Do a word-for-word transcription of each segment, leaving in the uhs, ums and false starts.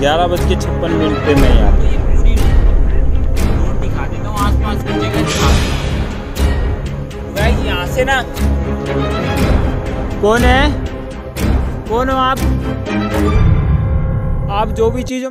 ग्यारह बज के छप्पन मिनट पे मैं यहाँ पे पूरी रोड दिखा देता हूँ, आसपास की जगह दिखा देता हूँ। गाइस यहाँ से ना, कौन है, कौन हो आप आप जो भी चीज़।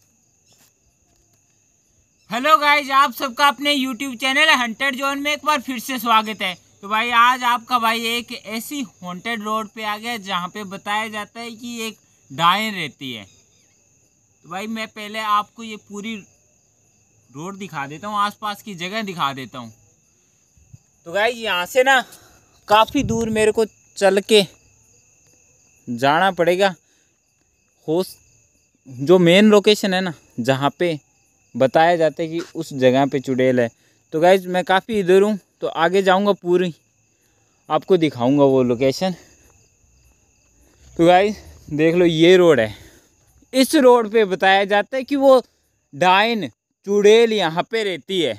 हेलो गाइस, आप सबका अपने यूट्यूब चैनल हंटेड जोन में एक बार फिर से स्वागत है। तो भाई आज आपका भाई एक ऐसी हॉन्टेड रोड पे आ गया जहाँ पे बताया जाता है कि एक डायन रहती है। तो भाई मैं पहले आपको ये पूरी रोड दिखा देता हूँ, आसपास की जगह दिखा देता हूँ। तो गाइस यहाँ से ना काफ़ी दूर मेरे को चल के जाना पड़ेगा। हो जो मेन लोकेशन है ना, जहाँ पे बताया जाता है कि उस जगह पे चुड़ैल है। तो गाइस मैं काफ़ी इधर हूँ, तो आगे जाऊँगा, पूरी आपको दिखाऊंगा वो लोकेशन। तो गाइस देख लो, ये रोड है। इस रोड पे बताया जाता है कि वो डायन चुड़ैल यहाँ पे रहती है।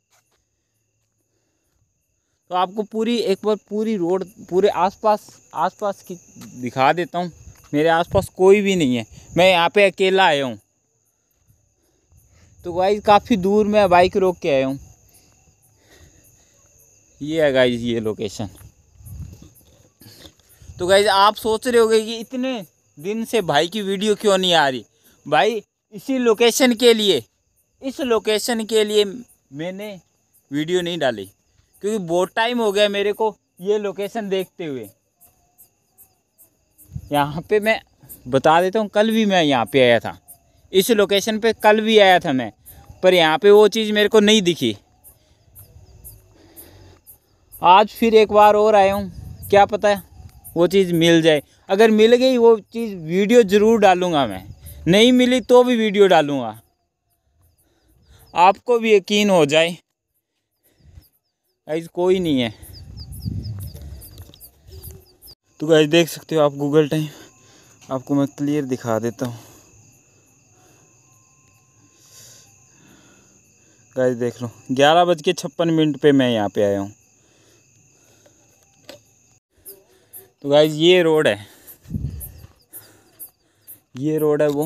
तो आपको पूरी एक बार पूरी रोड, पूरे आसपास आसपास की दिखा देता हूँ। मेरे आसपास कोई भी नहीं है, मैं यहाँ पे अकेला आया हूँ। तो गाइस काफ़ी दूर मैं बाइक रोक के आया हूँ। ये है गाइस ये लोकेशन। तो गाइस आप सोच रहे होंगे कि इतने दिन से भाई की वीडियो क्यों नहीं आ रही। भाई इसी लोकेशन के लिए इस लोकेशन के लिए मैंने वीडियो नहीं डाली, क्योंकि बहुत टाइम हो गया मेरे को ये लोकेशन देखते हुए। यहाँ पे मैं बता देता हूँ, कल भी मैं यहाँ पे आया था, इस लोकेशन पे कल भी आया था मैं, पर यहाँ पे वो चीज़ मेरे को नहीं दिखी। आज फिर एक बार और आया हूँ, क्या पता है वो चीज़ मिल जाए। अगर मिल गई वो चीज़ वीडियो ज़रूर डालूँगा मैं, नहीं मिली तो भी वीडियो डालूँगा, आपको भी यकीन हो जाए। गाइस कोई नहीं है। तो गाइस देख सकते हो आप गूगल टाइम, आपको मैं क्लियर दिखा देता हूँ। गाइस देख लो, ग्यारह बज के छप्पन मिनट पे मैं यहाँ पे आया हूँ। तो गाइस ये रोड है, ये रोड है वो।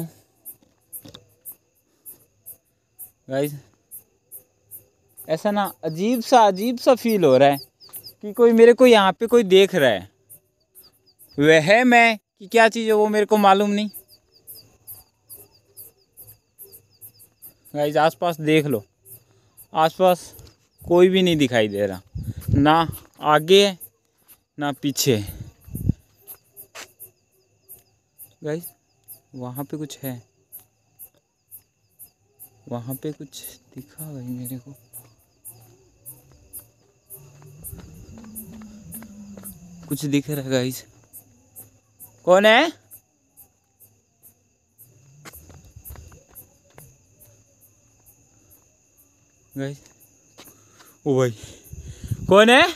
गाइस ऐसा ना अजीब सा अजीब सा फील हो रहा है कि कोई मेरे को यहाँ पे कोई देख रहा है। वह मैं कि क्या चीज़ है वो मेरे को मालूम नहीं। गाइस आसपास देख लो, आसपास कोई भी नहीं दिखाई दे रहा, ना आगे ना पीछे। गाइस वहाँ पे कुछ है, वहाँ पे कुछ दिखा भाई मेरे को। कुछ दिख रहा है गाइस, कौन है? गाइस ओ भाई कौन है?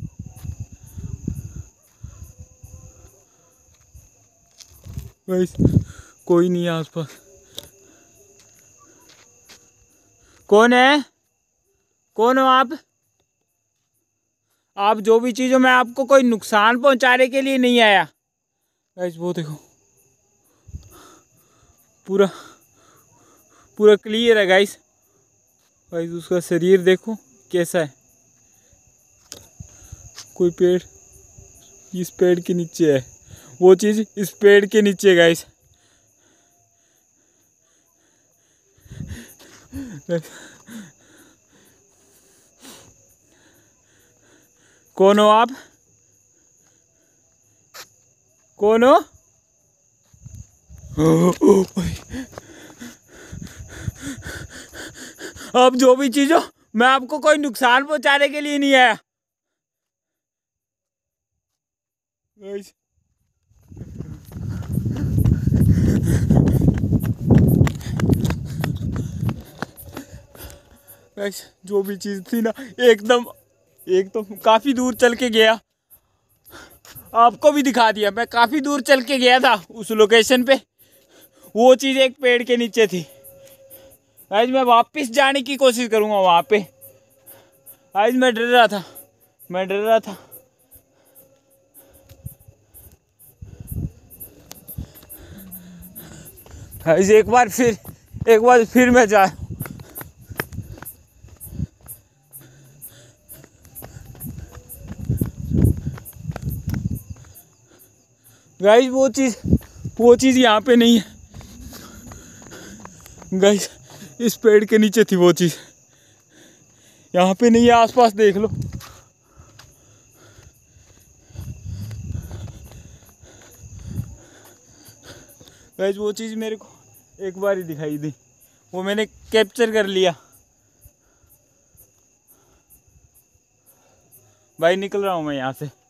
गाइस कोई नहीं है आसपास। कौन है, कौन हो आप आप जो भी चीज़ हो, मैं आपको कोई नुकसान पहुंचाने के लिए नहीं आया। गाइस वो देखो, पूरा पूरा क्लियर है गाइस। गाइस उसका शरीर देखो कैसा है। कोई पेड़ इस पेड़ के नीचे है, वो चीज़ इस पेड़ के नीचे। गाइस कौन हो आप, कौन हो? आप जो भी चीज़ हो, मैं आपको कोई नुकसान पहुंचाने के लिए नहीं आया। गाइस जो भी चीज़ थी ना, एकदम एकदम काफ़ी दूर चल के गया, आपको भी दिखा दिया। मैं काफ़ी दूर चल के गया था उस लोकेशन पे, वो चीज़ एक पेड़ के नीचे थी। आज मैं वापस जाने की कोशिश करूँगा वहाँ पे। आज मैं डर रहा था, मैं डर रहा था। गाइस एक बार फिर एक बार फिर मैं जा गाइस वो चीज़ वो चीज़ यहाँ पे नहीं है गाइस, इस पेड़ के नीचे थी वो चीज़, यहाँ पे नहीं है। आसपास देख लो। गाइस वो चीज़ मेरे को एक बार ही दिखाई दी, वो मैंने कैप्चर कर लिया। भाई निकल रहा हूँ मैं यहाँ से।